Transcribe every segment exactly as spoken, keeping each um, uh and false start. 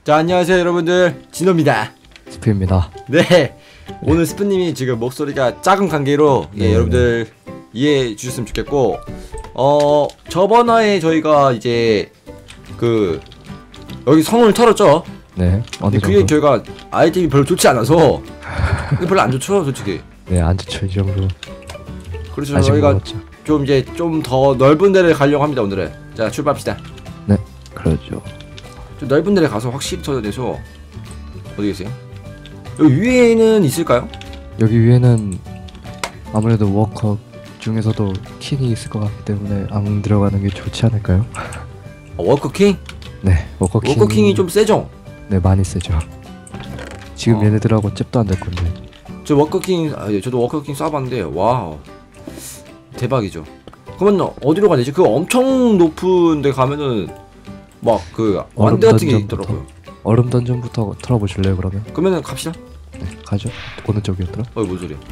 자, 안녕하세요 여러분들, 진호입니다. 스프입니다. 네, 오늘 스프님이 지금 목소리가 작은 관계로 예, 여러분들 이해해 주셨으면 좋겠고, 어 저번에 저희가 이제 그 여기 성운을 털었죠. 네. 어느 그게 정도? 저희가 아이템이 별로 좋지 않아서 별로 안 좋죠, 솔직히. 네, 안 좋죠 이 정도. 그래서 저희가 멀었죠. 좀 이제 좀 더 넓은 데를 가려고 합니다. 오늘은. 자, 출발합시다. 네, 그렇죠. 좀 넓은 데를 가서 확실히 터져내서. 어디 계세요? 여기 위에는 있을까요? 여기 위에는 아무래도 워커 중에서도 킹이 있을 것 같기 때문에 안 들어가는 게 좋지 않을까요? 어, 워커킹? 네, 워커킹. 워커킹이 좀 세죠? 네, 많이 세죠. 지금 어. 얘네들하고 잽도 안 될 건데. 저 워커킹, 아, 예, 저도 워커킹 쏴봤는데 와우 대박이죠. 그러면 어디로 가야 되지? 그 엄청 높은 데 가면은 막 그 완대 같은 게 있더라고요. 얼음 던전부터 털어보실래요 그러면? 그러면은 갑시다. 네, 가죠. 어느 쪽이었더라? 어이, 뭔 소리야?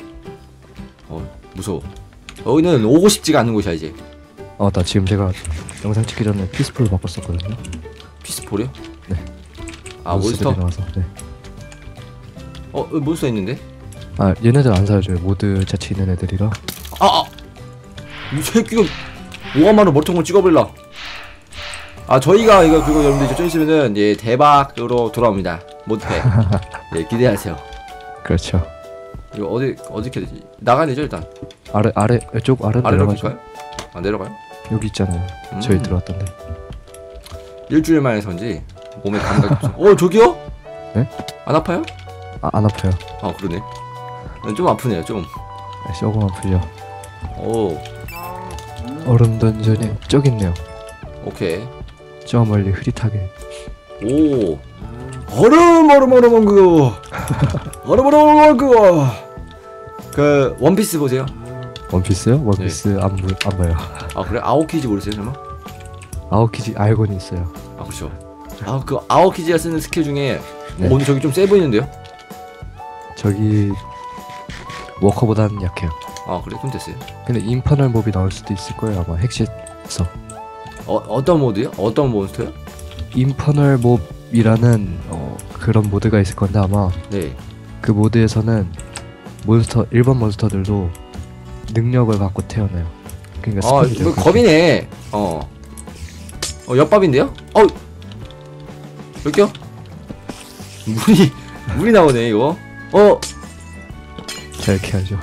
어, 무서워. 여기는 오고 싶지가 않은 곳이야 이제. 어, 나 지금 제가 영상 찍기 전에 피스풀로 바꿨었거든요. 피스폴이요? 네. 아, 몬스터? 나와서, 네. 어, 여기 몬스터 있는데? 아, 얘네들 안 사줘요. 모드 자체 있는 애들이라. 아! 아! 이 새끼가 오한마로 멀통을 찍어버릴라. 아, 저희가 이거 그거 여러분들 좀 있으면은 예, 대박으로 돌아옵니다. 모드팩. 예, 기대하세요. 그렇죠. 이거 어디 어떻게 되지? 나가야 되죠 일단. 아래 아래 이쪽 아래 아래로 내려가죠. 갈까요? 아, 내려가요? 여기 있잖아요. 음. 저희 들어왔던데. 일주일 만에 선지 몸에 감각이 없어. 어, 저기요? 네? 안 아파요? 아, 안 아파요. 아, 그러네. 좀 아프네요 좀. 아, 조금 아프죠. 오, 얼음 던전이 저기 있네요. 오케이. 저 멀리 흐릿하게. 오, 얼음 얼음 얼음 얼음 그거. 얼음 얼음 얼음 그거. 그 원피스 보세요. 원피스요? 원피스 안, 보, 안 봐요. 아, 그래? 아오키지 모르세요 설마? 아오키지 알고는 있어요. 아, 그렇죠. 아, 그 아오키지가 쓰는 스킬 중에 네. 오늘 저기 좀 세 보이는데요? 저기 워커보다는 약해요. 아, 그래? 그럼 됐어요. 근데 인퍼널 몹이 나올 수도 있을 거예요 아마 핵시에서. 어, 어떤 모드요? 어떤 몬스터요? 인퍼널 몹이라는 어, 그런 모드가 있을 건데 아마 네. 그 모드에서는 몬스터 일반 몬스터들도 능력을 갖고 태어나요. 그러니까 아, 스폰이죠. 이거 겁이네. 어. 어, 옆밥인데요? 어. 여기요? 물이 물이 나오네 이거. 어. 자, 이렇게 하죠.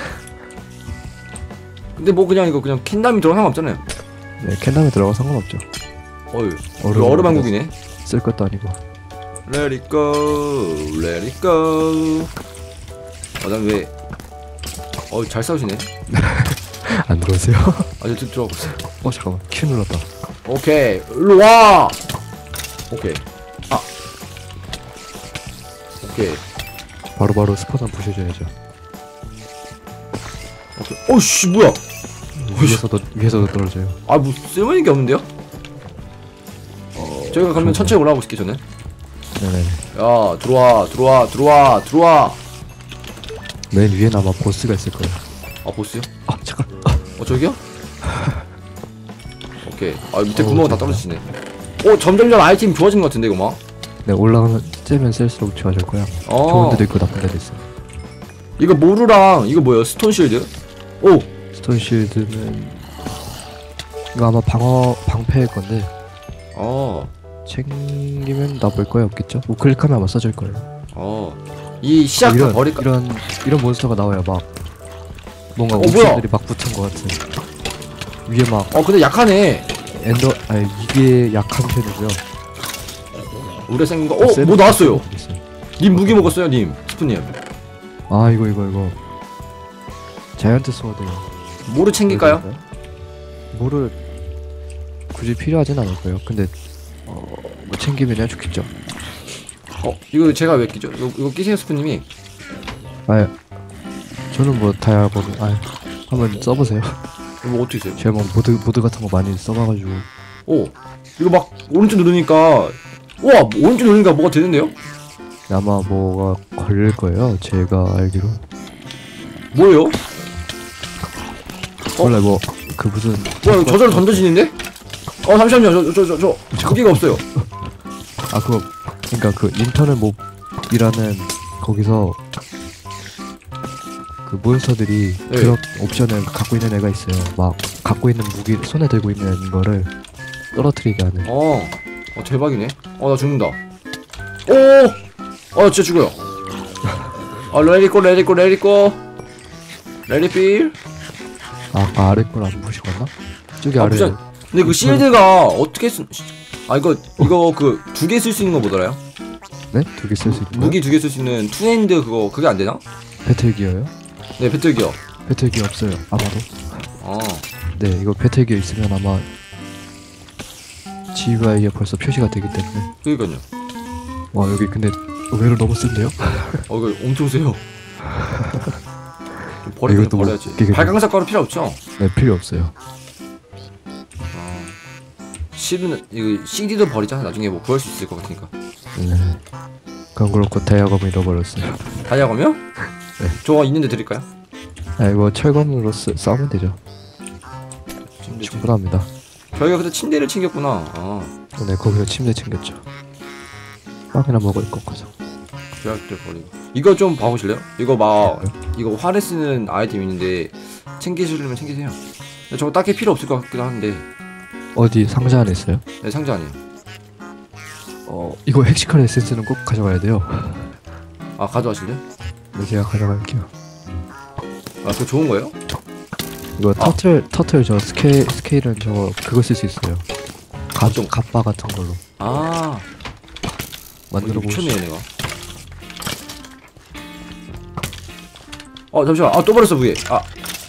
근데 뭐 그냥 이거 그냥 캔담이 들어가 상관없잖아요. 네, 캔담에 들어가 상관없죠. 어휴. 얼음 얼음 한국이네. 쓸 것도 아니고. Let it go, let it go. 어, 난 왜? 어, 잘 싸우시네. 안 들어오세요? 아, 저 들- 들어가 보세요. 어, 잠깐만. Q 눌렀다. 오케이, 일로 와. 오케이. 아. 오케이. 바로바로 스포전 부셔줘야죠. 오케이. 어씨, 뭐야? 위에서도 위에서도 떨어져요. 아, 뭐 쓸모있는 게 없는데요? 어, 저희가 그러면 천천히 올라가고 싶게 저는. 네네. 야, 들어와, 들어와, 들어와, 들어와. 맨 위엔 아마 보스가 있을 거예요. 아, 보스요? 아, 잠깐. 아, 어, 저기요? 오케이. 아, 밑에 어우, 구멍은 다 좋다. 떨어지시네. 오, 점점점 아이템 좋아지는 것 같은데, 이거 막. 네, 올라가면 째면 셀수록 좋아질 거야. 어. 좋은 데도 있고 나쁜 데도 있어. 이거 모루랑 이거 뭐예요? 스톤 실드? 오! 스톤 쉴드는 이거 아마 방어 방패일 건데 어, 챙기면 나쁠 거야 없겠죠? 우클릭하면 아마 써질 거예요. 어. 이 시작 다 이런 버릴까? 이런 이런 몬스터가 나와요. 막 뭔가 어, 뭐야? 옵션들이 막 붙은 것 같은. 위에 막 어, 근데 약하네. 엔더 아니 이게 약한 편이고요. 우리 생긴 거. 어, 뭐 나왔어요? 있어요. 님 무기 먹었어요, 님. 스프님. 아 이거 이거 이거 자이언트 스워드. 뭐를 챙길까요? 뭐를 굳이 필요하진 않을 거예요. 근데 어, 뭐 챙기면 좋겠죠. 어, 이거 제가 왜 끼죠? 이거, 이거 끼세요, 스프님이. 아 저는 뭐 다이아고는 아 한번 써보세요. 이거 어떻게 써요? 제가 뭐 모드 모드 같은 거 많이 써봐가지고. 오, 이거 막 오른쪽 누르니까. 우와, 오른쪽 누르니까 뭐가 되는데요? 아마 뭐가 걸릴 거예요. 제가 알기로. 뭐예요? 어? 원래 뭐 그 무슨 뭐야, 저절로 던져지는데? 어, 잠시만요. 저, 저, 저, 저, 무기가 없어요. 아 그거 그러니까 그 인터넷 몹이라는 거기서 그 몬스터들이 네. 그런 옵션을 갖고 있는 애가 있어요. 막 갖고 있는 무기 손에 들고 있는 거를 떨어뜨리게 하는. 어, 어 대박이네. 어 나 죽는다. 오, 어 진짜 죽어요. 어 레디고 레디고 레디고 레디필. 아, 아까 아래 걸 안 보시겠나? 저기 아, 아래. 부산. 근데 그 실드가 어떻게 쓰? 아 이거 이거 그 두 개 쓸 수 있는 거 뭐더라요? 네? 두 개 쓸 수 있는 무기 두 개 쓸 수 있는 투핸드 그거 그게 안 되나? 배틀기어요? 네 배틀기어. 배틀기어 없어요. 아마도. 아, 네, 이거 배틀기어 있으면 아마 지유아이에 벌써 표시가 되기 때문에. 그니까요. 와, 여기 근데 의외로 너무 쓴데요? 어 이거 엄청 세요. 버리면 이것도 뭐 버려야지. 웃기겠네. 발광석 가루 필요 없죠? 네, 필요 없어요. 실은 이거 씨디도 버리자. 나중에 뭐 구할 수 있을 것 같으니까. 네. 그건 그렇고 다이아검 잃어버렸어요. 다이아검이요? 네. 저거 있는데 드릴까요? 아, 이거 철검으로 쓰, 싸우면 되죠. 침대 챙- 충분합니다. 저희가 그때 침대를 챙겼구나. 아, 네, 거기서 침대 챙겼죠. 빵이나 먹을 것 같아서. 죄악들 버리고. 이거 좀 봐보실래요? 이거 막 이거 활에 쓰는 아이템 있는데 챙기시려면 챙기세요. 근데 저거 딱히 필요 없을 것 같기도 한데. 어디 상자 안에 있어요? 네, 상자 아니에요. 어, 이거 헥시컬 에센스는 꼭 가져가야 돼요. 아 가져가실래요? 네, 제가 가져갈게요. 아 그거 좋은 거예요? 이거 아. 터틀 터틀 저 스케일 스케일은 저 그거 쓸 수 있어요. 가 어떤- 갑바 같은 걸로 아, 만들어 미쳤네 보시. 얘네가. 어 잠시만. 아 또 버렸어 무게. 아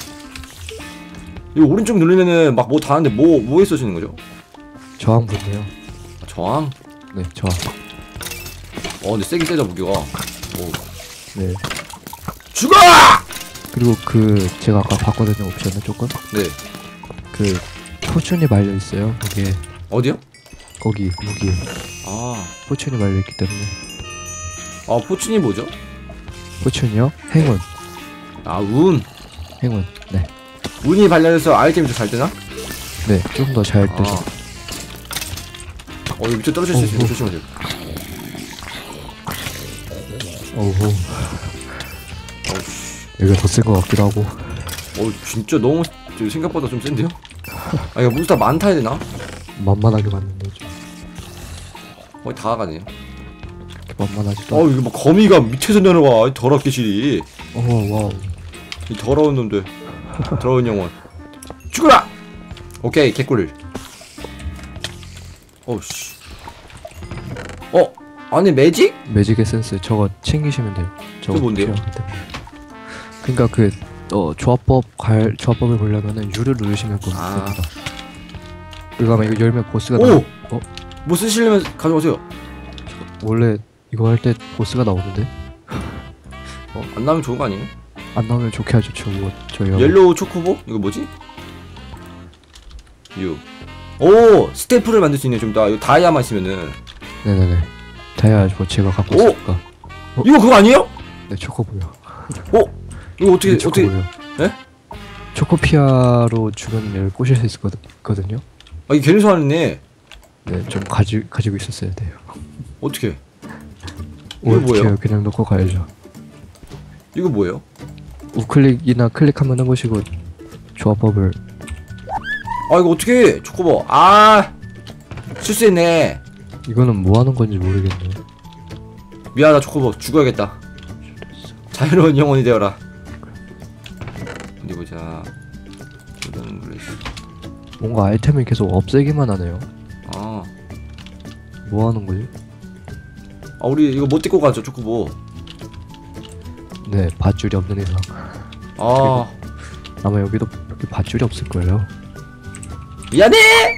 이거 오른쪽 누르면은 막 뭐 다는데 뭐 뭐에 써지는 거죠? 저항 붙네요. 아, 저항. 네, 저항. 어 근데 세긴 세다 무게가. 오. 네. 죽어! 그리고 그 제가 아까 봤거든요 옵션을 조금. 네. 그 포춘이 말려 있어요. 거기에 어디요? 거기 무기에 아, 포춘이 말려 있기 때문에. 아 포춘이 뭐죠? 포춘이요? 행운. 아 운. 행운. 네. 운이 발달해서 아이템이 더 잘 되나? 네, 좀 더 잘 되죠. 아. 어 이거 밑에 떨어질 수 있으니까 어, 조심하세요. 어우, 어우씨. 여기가 더 센 것 같기도 하고. 어 진짜 너무 저 생각보다 좀 센데요? 아 이거 몬스터 많다 해야 되나? 만만하게 봤는데 좀 거의 다 가네요. 그렇게 만만하지도. 어 이거 막 거미가 밑에서 내려와. 이 더럽게 실이. 어, 와우. 이 더러운 놈들. 더러운 영혼. 죽어라! 오케이 개꿀. 어우씨. 어? 아니 매직? 매직 에센스 저거 챙기시면 돼요. 저거 그게 뭔데요? 필요하기 때문에. 그러니까 그 어, 조합법 갈 조합법을 보려면은 U를 누르시면 됩니다. 아. 그리고 아마 이거 열면 보스가 나. 오! 어? 뭐 쓰시려면 가져오세요. 원래 이거 할 때 보스가 나오는데 어? 안 나오면 좋은 거 아니에요? 안 나오면 좋게 하죠. 저 뭐, 저요. 옐로우 초코보? 이거 뭐지? 유. 오! 스태프를 만들 수 있네 좀 더. 이거 다이아만 있으면은. 네네네. 다이아 뭐 제가 갖고 오! 있으니까. 어? 이거 그거 아니에요? 네, 초코보요. 어? 이거 어떻게 이게 어떻게? 초코보요. 네? 초코피아로 주변 얘를 꼬실 수 있거든요. 아 이게 개를 소환했네. 네, 좀 가지 가지고 있었어야 돼요. 어떻게? 이거 어떻게 뭐예요? 그냥 놓고 가야죠. 이거 뭐예요? 우클릭이나 클릭 한번 해보시고 조합법을. 아 이거 어떻게? 초코보. 아 실수했네. 이거는 뭐 하는 건지 모르겠네. 미안하다 초코보. 죽어야겠다. 자유로운 영혼이 되어라. 어디 보자. 골든 블레이스. 뭔가 아이템을 계속 없애기만 하네요. 아. 뭐 하는 거지? 아 우리 이거 못 데리고 가죠 초코보. 네, 밧줄이 없는 이상 아 아마 여기도 여기 밧줄이 없을 거예요. 미안해.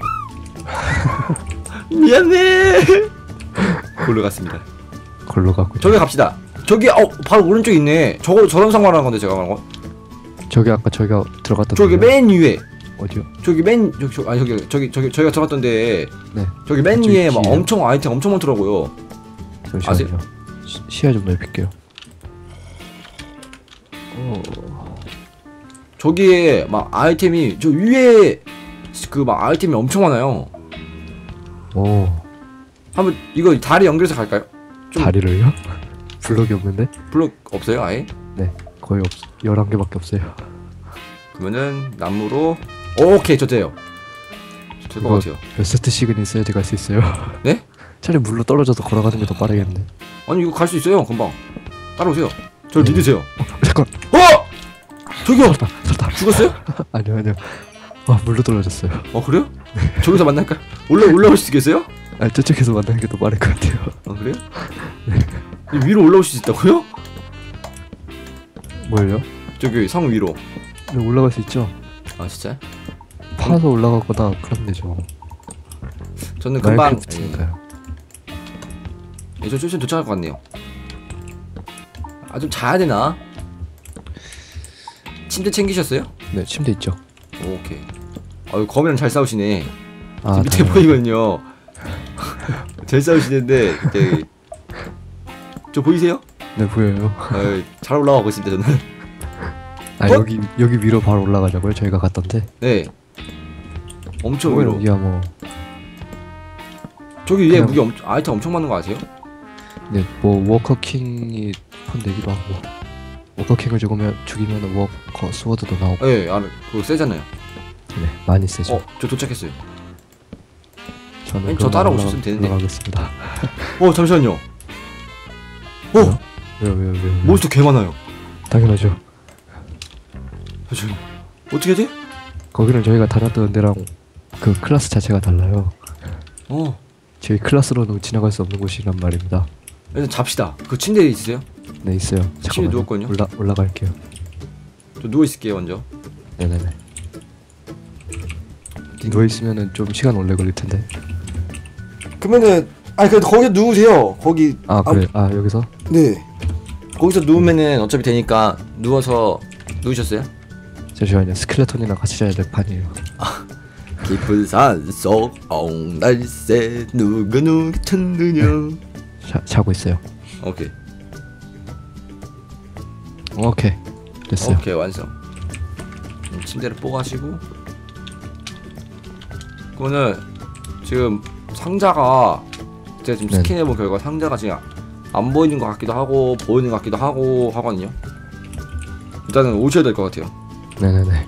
미안해. 골로 갔습니다. 걸로 가고. 저기 갑시다. 저기 어 바로 오른쪽에 있네. 저거 저런 상관한 건데 제가 말한 거. 저기 아까 저기가 들어갔던. 저기 데요? 맨 위에. 어디요? 저기 맨 저기 저, 아니 저기 저기 저기 저희가 들어갔던데 네. 저기 맨 저기 위에 막 뒤에요? 엄청 아이템 엄청 많더라고요. 잠시만요. 시, 시야 좀 넓힐게요. 어. 저기에 막 아이템이 저 위에 그 막 아이템이 엄청 많아요. 오. 한번 이거 다리 연결해서 갈까요? 좀- 다리를요? 블럭이 없는데? 블록 없어요 아예? 네, 거의 없. 열한 개밖에 없어요. 그러면은 나무로 오케이 저 돼요. 될 것 이거- 같아요. 몇 세트씩은 있어야지 갈 수 있어요. 네? 차라리 물로 떨어져서 걸어가는 게 더 빠르겠네. 아니 이거 갈 수 있어요 금방. 따라오세요. 저를 네. 믿으세요. 어, 잠깐. 어! 저기요! 살다. 죽었어요? 아니요, 아니요. 아, 물로 떨어졌어요. 어 그래요? 저기서 만날까요? 올라 올라올 수 있겠어요? 아, 저쪽에서 만나는 게 더 빠를 것 같아요. 아 그래요? 이 위로 올라올 수 있다고요? 뭘요? 저기 성 위로. 네, 올라갈 수 있죠. 아 진짜? 파서 올라가거나 그러면 되죠. 저는 금방 마인크래프트니까요. 예, 저 좀 도착할 것 같네요. 아 좀 자야 되나? 침대 챙기셨어요? 네, 침대 있죠. 오케이. 아유 거미랑 잘 싸우시네. 아, 지금 밑에 당연히. 보이거든요. 잘 싸우시는데 이제 저 보이세요? 네, 보여요. 아유, 잘 올라가고 있습니다 저는. 아, 어? 여기 여기 위로 바로 올라가자고요. 저희가 갔던데. 네. 엄청 위로. 여기야 뭐. 저기 위에 그냥- 무기 엄청 아이템 엄청 많은 거 아세요? 네, 뭐 워커킹이 폰 내기도 하고. 워커킹을 죽으면 죽이면 워커 스워드도 나오고. 예, 네, 아 그거 세잖아요. 네, 많이 쓰죠. 어, 저 도착했어요. 저는 아니, 저 그럼 따라오셨으면 올라가- 되는데. 올라가겠습니다. 어, 잠시만요. 어, 왜요? 왜요, 왜요, 왜요? 왜요? 몬스터 개 많아요. 당연하죠. 잠시만요. 어떻게 하지? 거기는 저희가 다녔던 데랑 그 클래스 자체가 달라요. 어, 저희 클래스로는 지나갈 수 없는 곳이란 말입니다. 일단 잡시다. 그 침대에 있으세요? 네, 있어요. 침대에 잠깐만요. 누웠거든요? 올라 올라갈게요. 저 누워 있을게요 먼저. 네네네. 누워 있으면은 좀 시간 오래 걸릴 텐데. 그러면은 아니 그래도 거기 누우세요. 거기 아 그래. 아 여기서? 네. 거기서 누우면은 어차피 되니까 누워서 누우셨어요? 잠시만요. 스켈레톤이랑 같이 자야 될 판이에요. 깊은 산속 엉날새 누가 누가 찾느냐. 자, 자고 있어요. 오케이. 오케이. 됐어요. 오케이 완성. 음, 침대를 뽀가시고. 그거는 지금 상자가 제가 지금 네. 스캔해본 결과 상자가 지금 안 보이는 것 같기도 하고 보이는 것 같기도 하고 하거든요. 일단은 오셔야 될 것 같아요. 네네네.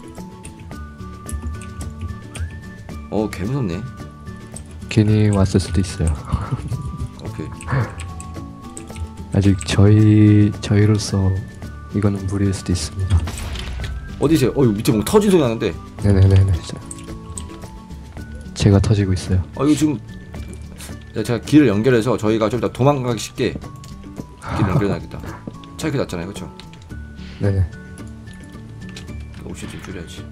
어, 개 무섭네. 괜히 왔을 수도 있어요. 오케이. 아직 저희 저희로서 이거는 무리일 수도 있습니다. 어디세요? 어, 이거 밑에 뭔가 터진 소리 나는데. 네네네네. 자, 제가 터지고 있어요. 아, 이거 지금 제가 길을 연결해서 저희가 좀 더 도망가기 쉽게 길을 연결해놔야겠다. 차이가 났잖아요, 그렇죠? 네네. 옷이 좀 줄여야지.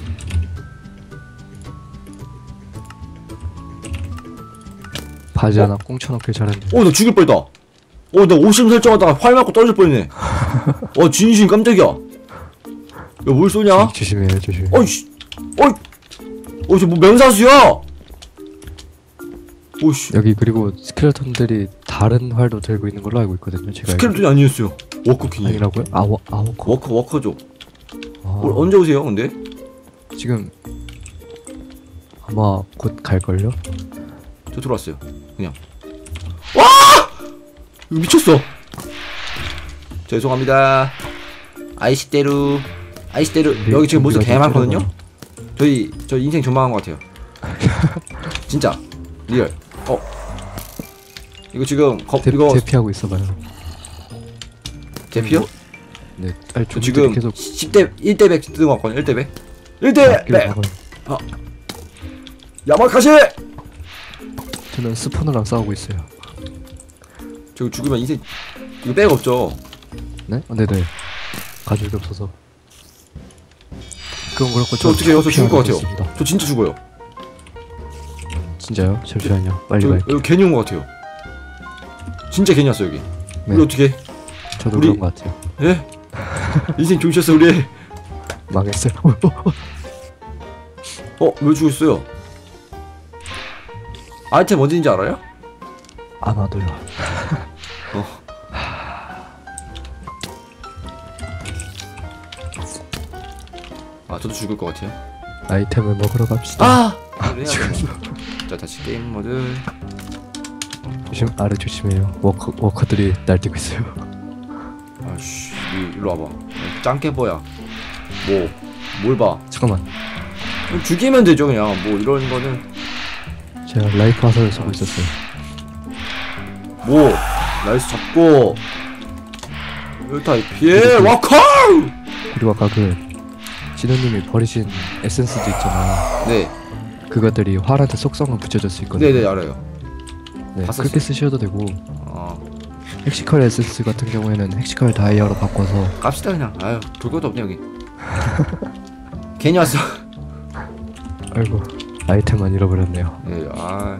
바지 어? 하나 꽁쳐놓길 잘했네. 어, 나 죽일 뻔했다. 어, 나 오심 설정하다가 활 맞고 떨어질 뻔했네. 어, 진심 깜짝이야. 야, 뭘 쏘냐? 조- 조심해요, 조심해. 어이씨, 어이, 어, 저뭐 맹사수야? 오씨, 여기 그리고 스켈레톤들이 다른 활도 들고 있는 걸로 알고 있거든요. 제가 스켈레톤이 아니었어요. 워커킹이. 아니라고요? 아, 워, 아 워커. 워커, 워커죠. 아, 어, 언제 오세요, 근데? 지금 아마 곧 갈걸요? 저 들어왔어요. 그냥. 와! 이거 미쳤어. 죄송합니다. 아이시대루, 아이시대루. 우리- 여기 지금 몬스터 우리가 개 많거든요. 좀 저희 저 인생 전망한 것 같아요. 진짜 리얼. 어. 이거 지금 거, 대, 이거 대피하고 있어봐요. 대피요? 네, 아니, 저 좀 지금 계속 십 대 일 대 백 뜨는 것 같거든요. 일 대 백. 일 대 앞길을 백. 막아요. 야마카시. 저는 스포너랑 싸우고 있어요. 저거 죽으면 인생 이거 백 없죠. 네? 어, 네네. 가죽이 없어서. 그건 그렇고 저 어떻게 해요? 저 죽을 것 같아요. 있습니다. 저 진짜 죽어요. 진짜요? 잠시만요. 빨리 저 가요. 여기 괜히 온 것 같아요. 진짜 괜히 왔어 여기. 네. 우리 어떻게? 저도 우리- 그런 것 같아요. 예? 인생 좋으셨어 우리. 망했어요. 어? 왜 죽었어요? 아이템 어딘지 알아요? 아마도요. 어. 아 저도 죽을 것 같아요. 아이템을 먹으러 갑시다. 아! 자 다시 게임 모드. 조심 아래 조심해요. 워커 워커들이 날뛰고 있어요. 아씨, 일로 와봐. 짱깨 뭐야? 뭐, 뭘 봐? 잠깐만. 그럼 죽이면 되죠 그냥. 뭐 이런 거는 제가 라이프 화살을 쏘고 있었어요. 뭐 나이스 잡고 일타 피해 와커. 그리고 아까 그 진우님이 버리신 에센스도 있잖아요. 네, 그것들이 활한테 속성을 붙여줄 수 있거든요. 네네 알아요. 네, 다 그렇게 썼어요. 쓰셔도 되고 아, 헥시컬 에센스 같은 경우에는 헥시컬 다이아로 바꿔서 갑시다 그냥. 아유, 볼 것도 없네 여기. 괜히 왔어. 아이고 아이템만 잃어버렸네요. 네, 아.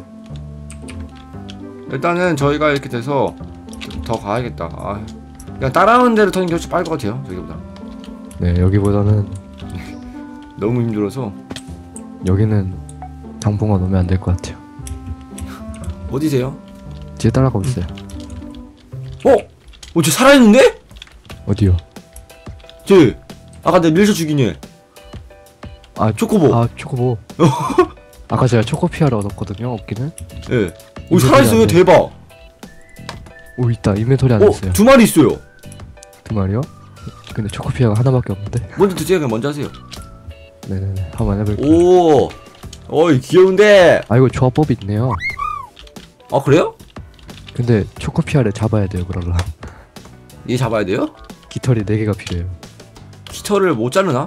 일단은 저희가 이렇게 돼서 좀 더 가야겠다. 아, 그냥 따라오는 대로 터는 게 훨씬 빠를 것 같아요. 저기보다. 네 여기보다는 너무 힘들어서. 여기는 당분간 오면 안 될 것 같아요. 어디세요? 뒤에 따라가고 있어요. 어? 어, 쟤 살아있는데? 어디요? 쟤 아까 내 밀쳐 죽인 얘. 아 초코보. 아 초코보. 아까 제가 초코피아를 얻었거든요. 얻기는. 예. 오, 살아있어요. 안 돼. 대박. 오 있다. 인벤토리 안 어, 했어요. 두 마리 있어요. 두 마리요? 근데 초코피아가 하나밖에 없는데. 먼저 드세요. 그냥 먼저 하세요. 네네네. 한번 해볼게요. 오, 어이 귀여운데. 아 이거 조합법이 있네요. 아 그래요? 근데 초코피아를 잡아야 돼요. 그러려면 얘 잡아야 돼요? 깃털이 네 개가 필요해요. 깃털을 못 자르나?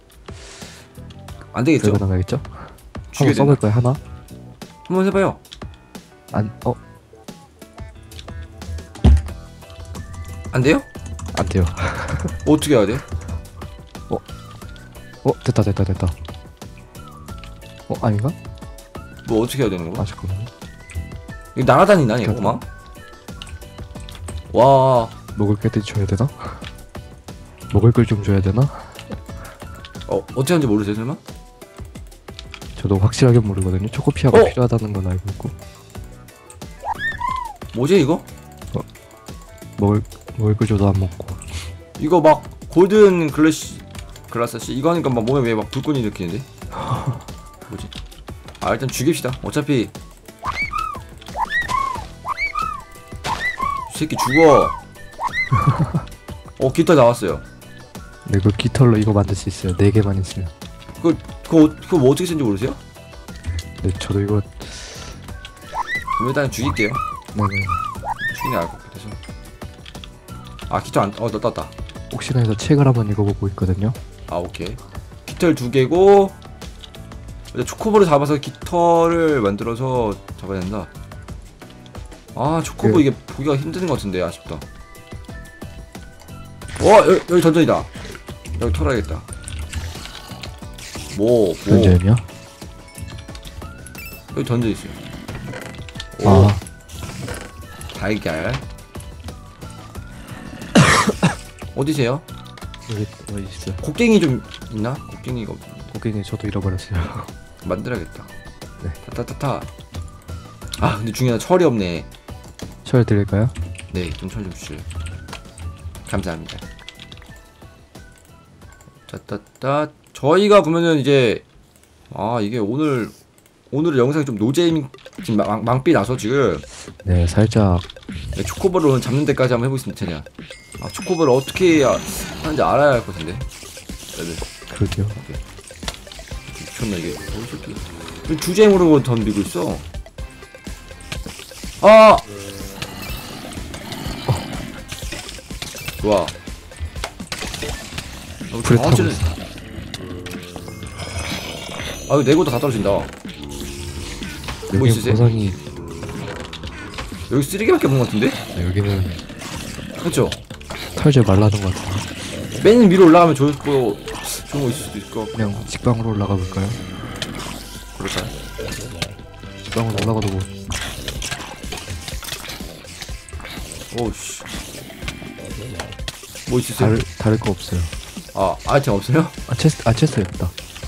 안 되겠죠? 불가능하겠죠? 죽여야 한번 써볼까요? 하나? 한번 해봐요. 안 어? 안 돼요? 안 돼요. 뭐 어떻게 해야 돼? 어 됐다 됐다 됐다. 어 아닌가? 뭐 어떻게 해야 되는 아 거야? 잠깐만요. 이거 날아다니나 얘가 막? 와, 먹을 게 줘야 되나? 먹을 걸 좀 줘야 되나? 어 어떻게 하는지 모르세요 설마? 저도 확실하게 모르거든요. 초코피아가 어? 필요하다는 건 알고 있고 뭐지 이거? 먹을 먹을 걸 줘도 안 먹고. 이거 막 골든 글래시 글라스시 이거 하니까 막 몸에 왜 막 불꽃이 일으키는데? 뭐지? 아 일단 죽입시다. 어차피 이 새끼 죽어. 어 깃털 나왔어요. 네, 그 깃털로 이거 만들 수 있어요. 네 개만 있으면. 그거 그거 그거 뭐 어떻게 쓰는지 모르세요? 네, 저도 이거 그럼 일단 죽일게요. 네네. 죽이는 알것 같아서. 아 깃털 안, 어 나 떴다. 혹시나 해서 책을 한번 읽어보고 있거든요. 아 오케이. 깃털 두 개고 이제 초코볼을 잡아서 깃털을 만들어서 잡아야 된다. 아 초코볼 그- 이게 보기가 힘든 것 같은데 아쉽다. 어 여기, 여기 던전이다. 여기 털어야겠다. 뭐 뭐. 던전이요? 여기 던져 있어요. 오 아, 달걀. 어디세요? 여기 여기 있어요. 곡괭이 좀 있나? 곡괭이가 없... 고객님 저도 잃어버렸어요. 만들어야겠다. 네. 타타타타. 아 근데 중요한 철이 없네. 철 드릴까요? 네, 좀 철 좀 주세요. 감사합니다. 따따따. 저희가 보면은 이제 아 이게 오늘 오늘 영상이 좀 노잼 지금 망, 망삐 나서 지금 네, 살짝 네, 초코볼을 오늘 잡는 데까지 한번 해보겠습니다. 제가 아 초코볼을 어떻게 해야 하는지 알아야 할 것 같은데. 네, 그러게요. 미쳤나 이게. 어, 새끼. 왜 주잼으로 덤비고 있어? 아! 좋아. 어, 불에 타고 정확히는- 있어. 아, 이거 내고도 다 떨어진다. 뭐 여기 있으세요? 보상이 여기 쓰레기밖에 없는 것 같은데? 네, 여기는 그렇죠? 털제 말라는 것 같은데. 맨 위로 올라가면 좋을 거 좋은 거 있을 수도 있을 것 같고. 그냥 직방으로 올라가 볼까요? 그럴까요? 직방으로 올라가도 뭐 오우씨. 뭐 있으세요? 다를 다를 거 없어요. 아, 아이템 없어요? 아 체스 아 체스 있다.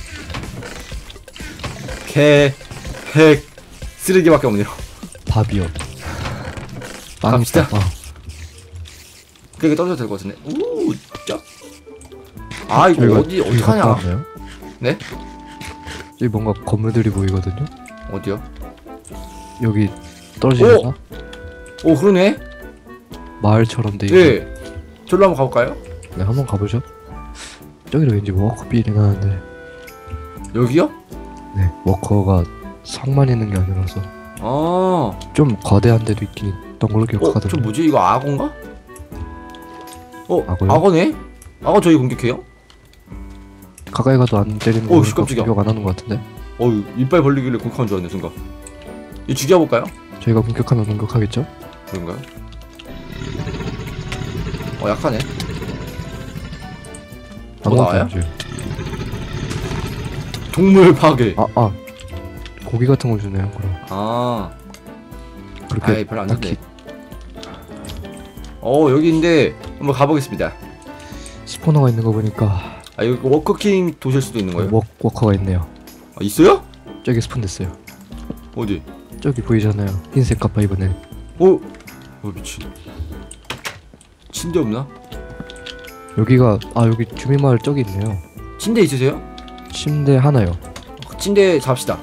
개, 핵, 쓰레기밖에 없네요. 밥이요. 갑시다. 빵 있다, 빵. 그게 떨어져도 될 것 같은데. 우, 짜. 아, 이거 여기가 어디, 여기 어떡하냐. 가까웠나요? 네? 여기 뭔가 건물들이 보이거든요. 어디요? 여기 떨어지나? 오 그러네. 마을처럼 돼 있는. 예. 저로 한번 가볼까요? 네, 한번 가보죠. 저기로 왠지 워커 빌이 나는데. 여기요? 네, 워커가 성만 있는 게 아니라서 아. 좀 거대한 데도 있긴 있던 걸로 어, 기억하거든요. 저 뭐지? 이거 악어인가? 어, 악어요? 악어네? 악어 저희 공격해요? 가까이 가도 안 때리는 어, 거 씨, 깜짝이야. 공격 안 하는 것 같은데. 어, 이빨 벌리길래 공격한 줄 알았네 순간. 이 죽여볼까요? 저희가 공격하면 공격하겠죠? 그런가요? 어, 약하네. 뭐 나와요? 아무것도 안 줘요. 동물 파괴. 아, 아. 고기 같은 거 주네요. 그럼 아, 그렇게 아이 별로 안 딱히 좋네. 어, 여기인데 한번 가보겠습니다. 스포너가 있는 거 보니까 아, 여기 워커킹 도실 수도 있는 거예요? 워, 워커가 있네요. 아, 있어요? 저기 스폰 됐어요. 어디? 저기 보이잖아요. 흰색 갑바 입은 애. 어? 어, 미친. 침대 없나? 여기가 아 여기 주민마을 저기 있네요. 침대 있으세요? 침대 하나요. 침대 잡시다.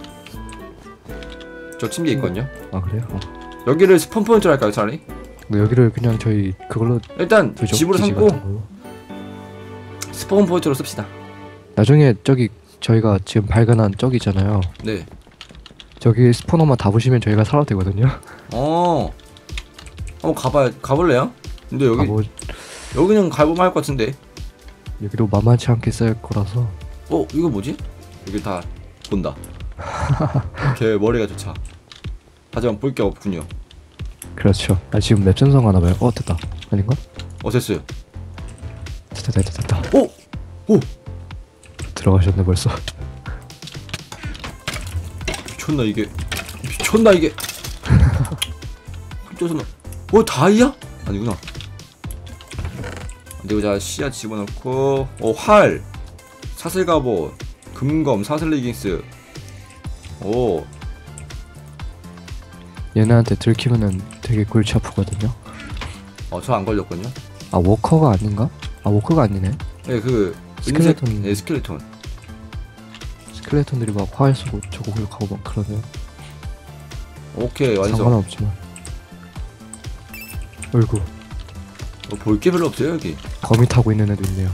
저 침대 있거든요. 아 그래요? 어. 여기를 스폰 포인트로 할까요, 차라리? 근데 여기를 그냥 저희 그걸로 일단 두죠. 집으로 기지 삼고 같은 걸로. 스폰 포인트로 씁시다. 나중에 저기 저희가 지금 발견한 저기 있잖아요. 네. 저기 스포너만 다 보시면 저희가 살아도 되거든요. 어. 한번 가봐 가볼래요? 근데 여기 아, 뭐 여기는 가보면 할 것 같은데. 여기도 만만치 않게 쌓일 거라서. 어, 이거 뭐지? 여기 다 본다. 걔 머리가 좋자. 하지만 볼 게 없군요. 그렇죠. 아 지금 맵 전송 하나 봐요. 어 됐다. 아닌가? 어, 됐어요. 됐다 됐다 됐다. 오! 오! 들어가셨네 벌써. 미쳤나 이게. 미쳤나 이게. 깜짝이야. 어, 다이아? 아니구나. 근데 자 씨앗 집어넣고, 어, 활, 사슬갑옷, 금검, 사슬 레깅스. 오, 얘네한테 들키면은 되게 골치 아프거든요. 어, 저 안 걸렸거든요. 아 워커가 아닌가? 아 워커가 아니네. 네, 그 스켈레톤. 은색- 네, 스켈레톤. 스켈레톤들이 막 화활 쏘고 저거 공격하고 막 그러네요. 오케이, 완성. 상관없지만. 어이구 어, 볼 게 별로 없어요 여기. 거미 타고 있는 애도 있네요.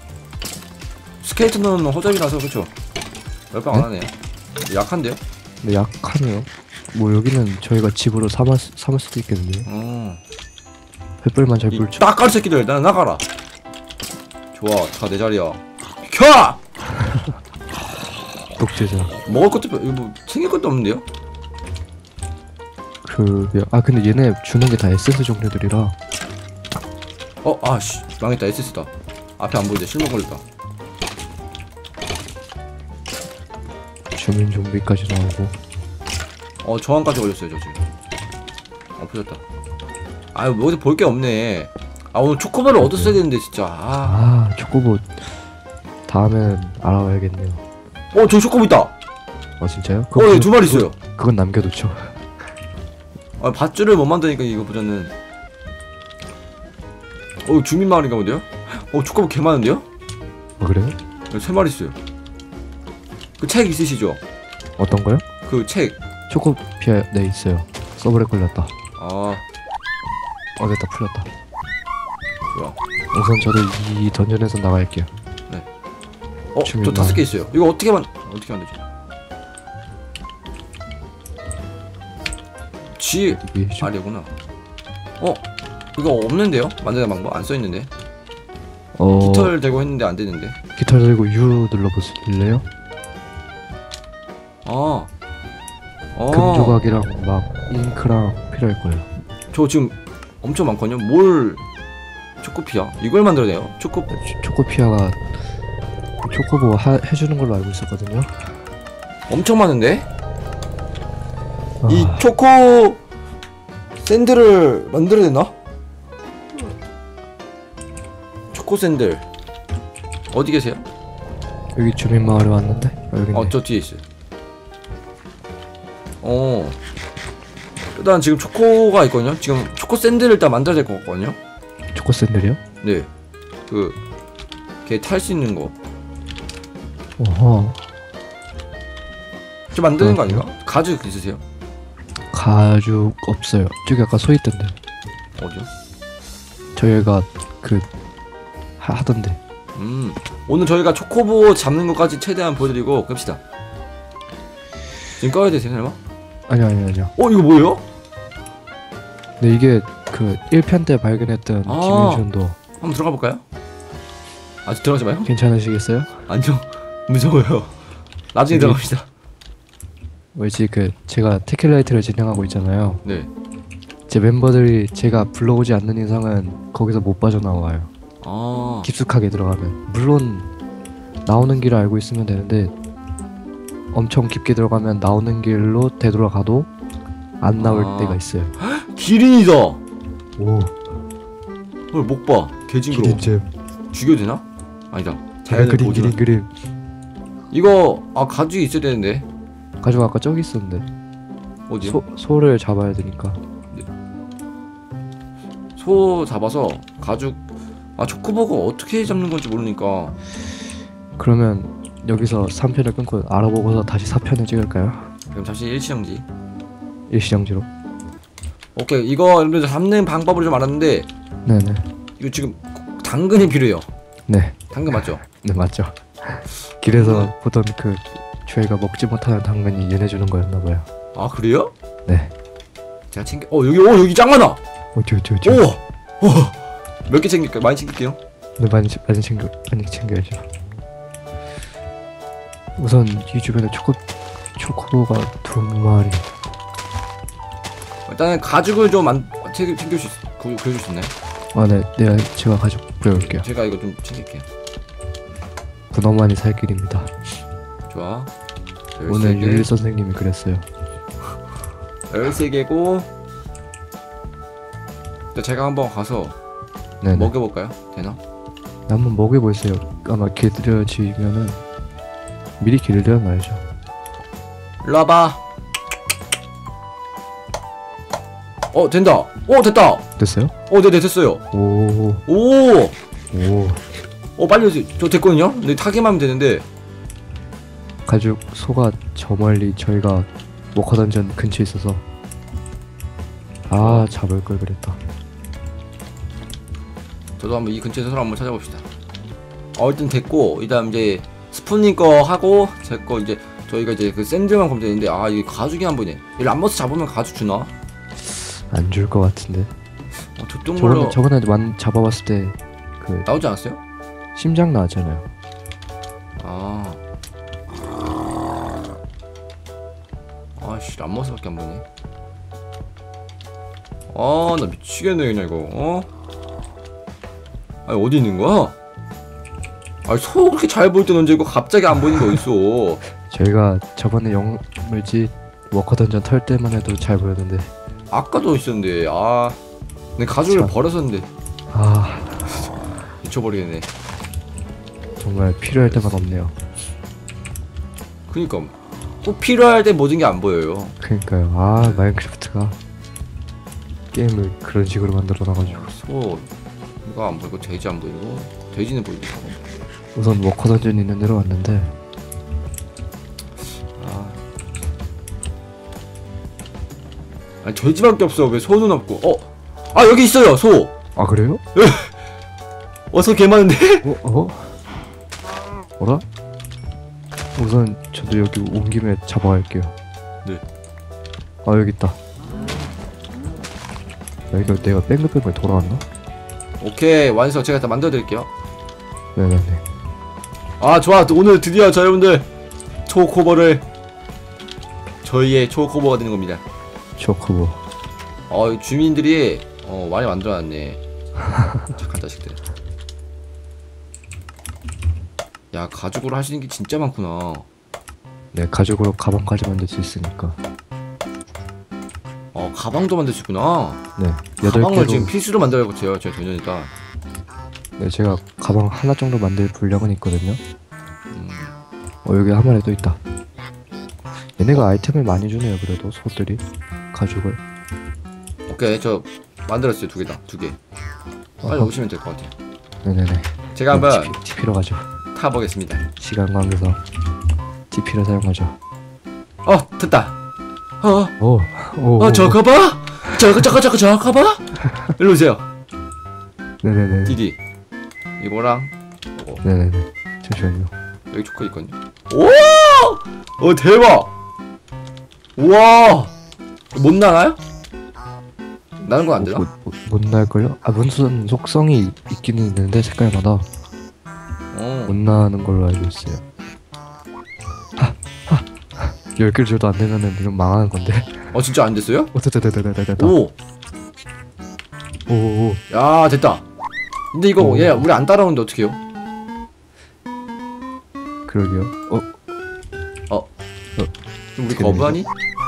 스켈레톤은 허접이라서 그렇죠. 열방 안 하네요. 약한데요? 근데 약하네요. 뭐 여기는 저희가 집으로 삼을, 수- 삼을 수도 있겠는데요. 어. 횃불만 잘 이 불죠. 따까리 새끼들, 나 나가라. 좋아, 다 내 자리야. 켜! 독재자. 먹을 것도 별- 이거 뭐 챙길 것도 없는데요? 그, 아 근데 얘네 주는 게 다 에센스 종류들이라. 어, 아씨, 망했다. 에스에스다. 앞에 안 보이는데 실명 걸렸다. 주민 좀비까지 나오고. 어, 저항까지 걸렸어요, 저 지금. 어, 풀렸다. 아유, 뭐 어디 볼 게 없네. 아, 오늘 초코바를 얻었어야 되는데, 진짜. 아. 아 초코봇 다음엔 알아봐야겠네요. 어, 저기 초코바 있다. 어 진짜요? 어, 그건- 예, 두 마리 있어요. 그건, 그건 남겨놓죠. 아, 밧줄을 못 만드니까 이거 보자는. 어, 주민 마을인가 본데요? 어, 초코바 개 많은데요? 어 그래요? 여기 세 마리 있어요. 그 책 있으시죠? 어떤 거요? 그 책. 초코피아 네 있어요. 서버에 걸렸다. 아, 어 됐다 풀렸다. 좋아. 우선 저도 이 던전에서 나갈게요. 어, 주민 저 다섯 마을. 개 있어요. 이거 어떻게 만 어떻게 만들죠? G 위에죠? 아래구나. 어, 이거 없는데요? 만드는 방법 안 써 있는데. 어 깃털 대고 했는데 안 되는데. 깃털 들고 U 눌러보실래요? 아, 어, 금 조각이랑 막 잉크랑 필요할 거예요. 저 지금 엄청 많거든요. 뭘 초코피아 이걸 만들어내요. 초코. 초- 초코피아가 초코보 하, 해주는 걸로 알고 있었거든요. 엄청 많은데? 아, 이 초코 샌들을 만들어내나? 초코 샌들 어디 계세요? 여기 주민 마을에 왔는데 어, 여기 어, 저 뒤에 있어요. 어, 일단 지금 초코가 있거든요. 지금 초코 샌들을 일단 만들어야 될 것 같거든요. 초코 샌들이요? 네, 그 걔 탈 수 있는 거. 어허. 저 만드는 거 그렇구나. 아닌가? 가죽 있으세요? 가죽 없어요. 저기 아까 서 있던데. 어디요? 저희가 그 하, 하던데. 음 오늘 저희가 초코보 잡는 것까지 최대한 보여드리고 끕시다. 지금 꺼야 되세요 설마? 아니요 아니요 아니요. 어 이거 뭐예요? 네 이게 그 일 편 때 발견했던 아. 디멘션도. 한번 들어가 볼까요? 아직 들어가지 마요. 괜찮으시겠어요? 아니요 무서워요. 나중에 여기- 들어갑시다. 왜지 그 제가 테킬라이트를 진행하고 있잖아요. 네. 제 멤버들이 제가 불러오지 않는 이상은 거기서 못 빠져나와요. 아 깊숙하게 들어가면. 물론 나오는 길을 알고 있으면 되는데 엄청 깊게 들어가면 나오는 길로 되돌아가도 안 나올 아. 때가 있어요. 기린이다. 오, 헐 목봐 개징그러워. 기린잼. 죽여도 되나? 아니다. 아, 자연을 그림 보존. 그림 그림. 이거 아 가죽이 있어야 되는데 가지고 아까 저기 있었는데. 어디요? 소 소를 잡아야 되니까. 소 잡아서 가죽 아 초코버거 어떻게 잡는 건지 모르니까 그러면 여기서 삼 편을 끊고 알아보고서 다시 사 편을 찍을까요? 그럼 잠시 일시정지. 일시정지로. 오케이 이거 여러분들 잡는 방법을 좀 알았는데 네네. 이거 지금 당근이 필요해요. 네. 당근 맞죠? 네 맞죠. 길에서 보던 그 저희가 먹지 못하는 당근이 얘네 주는 거였나봐요. 아 그래요? 네. 제가 챙겨 어 여기 어 여기 짱 많아. 어쩌 어쩌 어쩌. 오몇 개 챙길까요? 많이 챙길게요. 네 많이 챙- 많이 챙겨 많이 챙겨야죠. 우선 이 주변에 초코 초코가 두 마리. 일단은 가죽을 좀 안, 챙겨, 챙길 수 있, 구, 구해줄 수 있나요? 아 네, 내가 제가 가지고 부려올게요. 제가 이거 좀 챙길게요. 군어만이 살 길입니다. 좋아. 오늘 유일 선생님이 그랬어요. 열세 개고 제가 한번 가서 네네. 먹여볼까요? 되나? 한번 먹여보세요. 아마 길들여지면은 미리 길들여놔야죠. 일로 와봐. 어 된다. 오 됐다. 됐어요? 어 네네 됐어요. 오, 오. 오. 어 빨리 오세요. 저 됐거든요. 근데 타기만 하면 되는데 가죽 소가 저 멀리 저희가 워커 던전 근처에 있어서 아 잡을 걸 그랬다. 저도 한번 이 근처에서 사람 한번 찾아봅시다. 어 일단 됐고 일단 이제 스푼님 거 하고 제 거 이제 저희가 이제 그 샌드만 보면 되는데 아 이게 가죽이 한 번이네. 이 람버스 잡으면 가죽 주나? 안 줄 것 같은데. 어 저쪽으로 저번에 저번에 완 잡아봤을 때 그 나오지 않았어요? 심장 나왔잖아요. 아. 아씨 람버스밖에 안 보이네. 아 나 미치겠네 그냥 이거 어? 아니 어디 있는 거야? 아니 소 그렇게 잘 보일 땐 언제 이거 갑자기 안 보이는 게 어딨어. 저희가 저번에 영물지 워커 던전 털 때만 해도 잘 보였는데 아까도 있었는데 아 내 가죽을 참. 버렸었는데 아 미쳐버리겠네. 정말 필요할 때만 없네요. 그니까 꼭 필요할 때 모든 게 안 보여요. 그러니까요. 아 마인크래프트가 게임을 그런 식으로 만들어 놔가지고. 소 이거 안 보이고 돼지 안 보이고 돼지는 보이고 우선 워커 던전 있는 데로 왔는데 아 아니 돼지밖에 없어. 왜 소는 없고 어? 아 여기 있어요 소! 아 그래요? 어 소 개 많은데? 어? 어? 어라? 우선 저도 여기 온 김에 잡아갈게요. 네. 아 여기 있다. 야 이거 내가 뺑글뺑글 돌아왔나? 오케이 완성. 제가 다 만들어 드릴게요. 네네네. 아 좋아 오늘 드디어 저 여러분들 초코버를 저희의 초코버가 되는 겁니다. 초코보. 어 주민들이 어 많이 만들어놨네. 착한 자식들. 야 가죽으로 하시는 게 진짜 많구나. 네 가죽으로 가방까지 만들 수 있으니까. 어 가방도 만들 수 있구나. 네 여덟 가방을 개로. 지금 필수로 만들어야겠어요. 제가 교년이다. 네 제가 가방 하나 정도 만들 분량은 있거든요. 음. 어 여기 한 마리 또 있다. 얘네가 아이템을 많이 주네요. 그래도 소들이 가죽을. 오케이 저 만들었어요. 두 개다. 두 개. 빨리 어허. 오시면 될 것 같아요. 네네네. 제가 한번 티피로 가죠. 타보겠습니다. 시간 관계상 티피를 사용하죠. 어 됐다. 어, 오, 오. 어, 저거 봐. 저거, 저거, 저거, 저거 봐. 일로 오세요. 네네네. 디디. 이거랑 이거. 네네네. 잠시만요. 여기 초코 있거든요. 오! 어, 대박. 우와. 못 나나요? 나는 거 안 되나? 못날 걸요? 아 무슨 속성이 있기는 있는데 색깔마다 어. 못 나는 걸로 알고 있어요. 하하 열 개를 줘도 안 되면은 이건 망하는 건데. 어, 진짜 안 됐어요? 오 됐다 됐다 됐다 됐다. 오. 오오. 야, 됐다. 근데 이거 오. 얘 우리 안 따라오는데 어떡해요? 그러게요. 어 우리 어떻게 거부하니?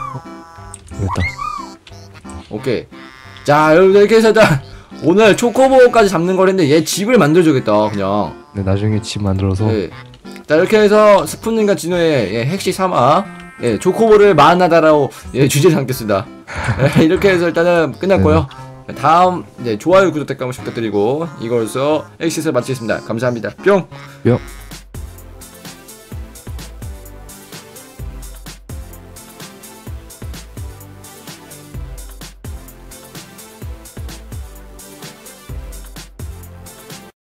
됐다. 오케이. 자, 여러분들 이렇게 해서 일단 오늘 초코보까지 잡는 거랬는데 얘 집을 만들어줘야겠다 그냥. 네 나중에 집 만들어서. 네. 자, 이렇게 해서 스푼님과 진호의 예, 핵시 삼화 예, 초코보를 만나다라고 예, 주제 삼겠습니다. 예, 이렇게 해서 일단은 끝났고요. 다음 네, 좋아요 구독 댓글 한 번씩 부탁드리고 이걸로써 핵시를 마치겠습니다. 감사합니다. 뿅. 뿅.